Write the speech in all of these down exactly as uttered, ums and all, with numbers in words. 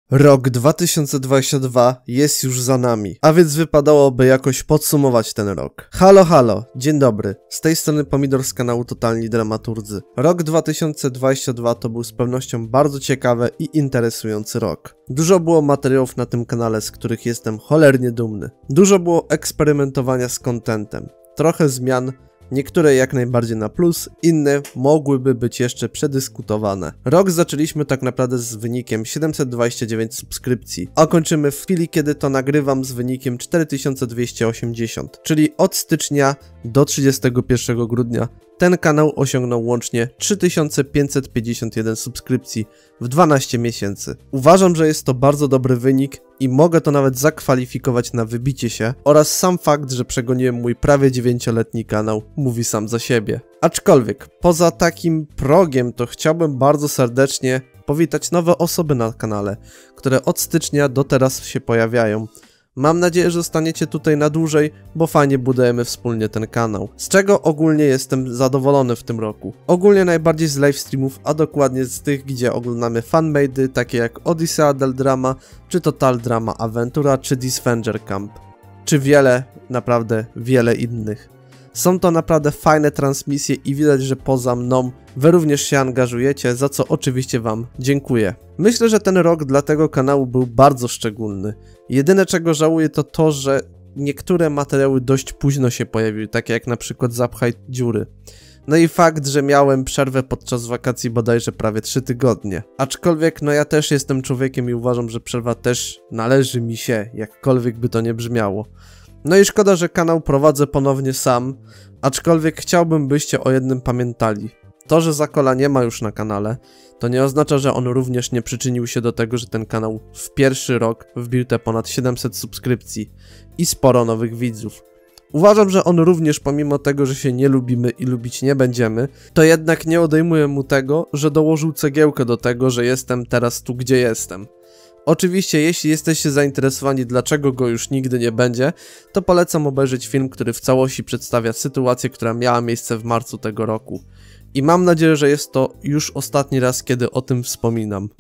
Rok dwa tysiące dwudziesty drugi jest już za nami, a więc wypadałoby jakoś podsumować ten rok. Halo, halo, dzień dobry, z tej strony Pomidor z kanału Totalni Dramaturdzy. Rok dwa tysiące dwudziesty drugi to był z pewnością bardzo ciekawy i interesujący rok. Dużo było materiałów na tym kanale, z których jestem cholernie dumny. Dużo było eksperymentowania z contentem, trochę zmian, niektóre jak najbardziej na plus, inne mogłyby być jeszcze przedyskutowane. Rok zaczęliśmy tak naprawdę z wynikiem siedemset dwadzieścia dziewięć subskrypcji, a kończymy w chwili, kiedy to nagrywam z wynikiem cztery tysiące dwieście osiemdziesiąt, czyli od stycznia do trzydziestego pierwszego grudnia ten kanał osiągnął łącznie trzy tysiące pięćset pięćdziesiąt jeden subskrypcji w dwanaście miesięcy. Uważam, że jest to bardzo dobry wynik i mogę to nawet zakwalifikować na wybicie się, oraz sam fakt, że przegoniłem mój prawie dziewięcioletni kanał, mówi sam za siebie. Aczkolwiek, poza takim progiem, to chciałbym bardzo serdecznie powitać nowe osoby na kanale, które od stycznia do teraz się pojawiają. Mam nadzieję, że zostaniecie tutaj na dłużej, bo fajnie budujemy wspólnie ten kanał. Z czego ogólnie jestem zadowolony w tym roku. Ogólnie najbardziej z livestreamów, a dokładnie z tych, gdzie oglądamy fanmade'y, takie jak Odyssea del Drama, czy Total Drama Aventura, czy Disvenger Camp. Czy wiele, naprawdę wiele innych. Są to naprawdę fajne transmisje i widać, że poza mną wy również się angażujecie, za co oczywiście wam dziękuję. Myślę, że ten rok dla tego kanału był bardzo szczególny. Jedyne czego żałuję to to, że niektóre materiały dość późno się pojawiły, takie jak na przykład Zapchaj dziury. No i fakt, że miałem przerwę podczas wakacji bodajże prawie trzy tygodnie. Aczkolwiek no ja też jestem człowiekiem i uważam, że przerwa też należy mi się, jakkolwiek by to nie brzmiało. No i szkoda, że kanał prowadzę ponownie sam, aczkolwiek chciałbym, byście o jednym pamiętali. To, że Zakola nie ma już na kanale, to nie oznacza, że on również nie przyczynił się do tego, że ten kanał w pierwszy rok wbił te ponad siedemset subskrypcji i sporo nowych widzów. Uważam, że on również, pomimo tego, że się nie lubimy i lubić nie będziemy, to jednak nie odejmuję mu tego, że dołożył cegiełkę do tego, że jestem teraz tu, gdzie jestem. Oczywiście, jeśli jesteście zainteresowani, dlaczego go już nigdy nie będzie, to polecam obejrzeć film, który w całości przedstawia sytuację, która miała miejsce w marcu tego roku. I mam nadzieję, że jest to już ostatni raz, kiedy o tym wspominam.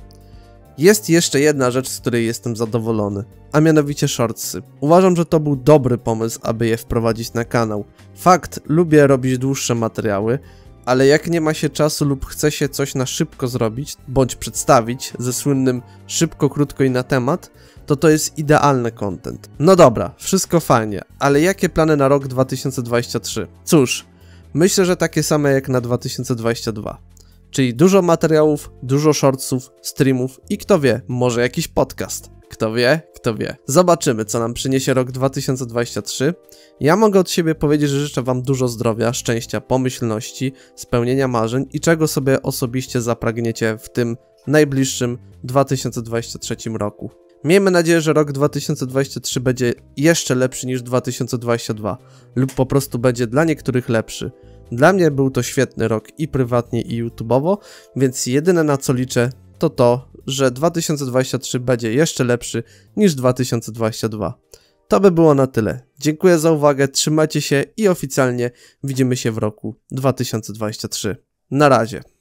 Jest jeszcze jedna rzecz, z której jestem zadowolony, a mianowicie shortsy. Uważam, że to był dobry pomysł, aby je wprowadzić na kanał. Fakt, lubię robić dłuższe materiały, ale jak nie ma się czasu lub chce się coś na szybko zrobić, bądź przedstawić ze słynnym szybko, krótko i na temat, to to jest idealny content. No dobra, wszystko fajnie, ale jakie plany na rok dwa tysiące dwudziesty trzeci? Cóż, myślę, że takie same jak na dwa tysiące dwudziesty drugi. Czyli dużo materiałów, dużo shortsów, streamów i kto wie, może jakiś podcast. Kto wie, kto wie. Zobaczymy, co nam przyniesie rok dwa tysiące dwudziesty trzeci. Ja mogę od siebie powiedzieć, że życzę wam dużo zdrowia, szczęścia, pomyślności, spełnienia marzeń i czego sobie osobiście zapragniecie w tym najbliższym dwa tysiące dwudziestym trzecim roku. Miejmy nadzieję, że rok dwa tysiące dwudziesty trzeci będzie jeszcze lepszy niż dwa tysiące dwudziesty drugi lub po prostu będzie dla niektórych lepszy. Dla mnie był to świetny rok i prywatnie i YouTube'owo, więc jedyne na co liczę to to, że dwa tysiące dwudziesty trzeci będzie jeszcze lepszy niż dwa tysiące dwudziesty drugi. To by było na tyle. Dziękuję za uwagę, trzymajcie się i oficjalnie widzimy się w roku dwa tysiące dwudziestym trzecim. Na razie.